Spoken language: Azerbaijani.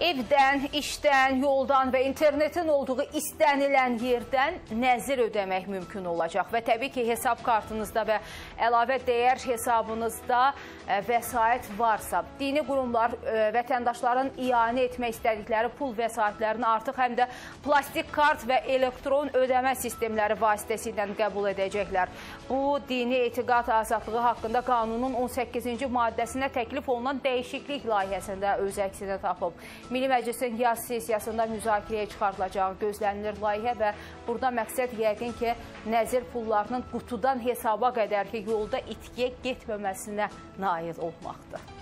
Evdən, işdən, yoldan və internetin olduğu istənilən yerdən nəzir ödəmək mümkün olacaq. Və təbii ki, hesab kartınızda və əlavə dəyər hesabınızda vəsait varsa, dini qurumlar vətəndaşların ianə etmək istədikləri pul vəsaitlərini artıq həm də plastik kart və elektron ödəmə sistemləri vasitəsilə qəbul edəcəklər. Bu, dini etiqad azadlığı haqqında qanunun 18-ci maddəsinə təklif olunan dəyişiklik layihəsində öz əksini tapıb. Milli Məclisin yaz sessiyasında müzakirəyə çıxarılacağı gözlənilir layihə və burada məqsəd yəqin ki, nəzir pullarının qutudan hesaba qədərki yolda itkiyə getməməsinə nail olmaqdır.